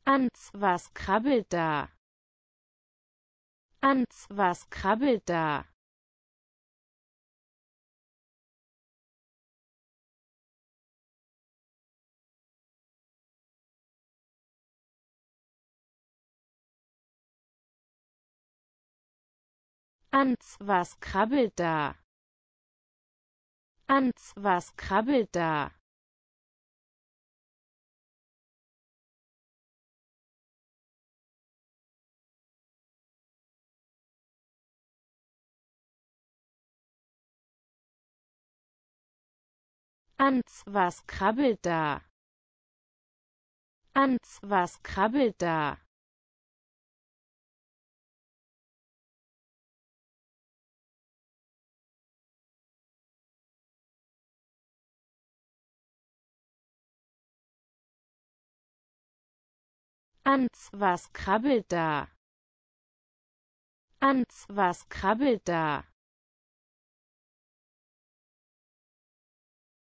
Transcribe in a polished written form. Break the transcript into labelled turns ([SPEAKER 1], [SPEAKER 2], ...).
[SPEAKER 1] Ans, was krabbelt da? Ans, was krabbelt da? Ans, was krabbelt da? Ans, was krabbelt da? Ans, was krabbelt da? Ans, was krabbelt da? Ans, was krabbelt da? Ans, was krabbelt da?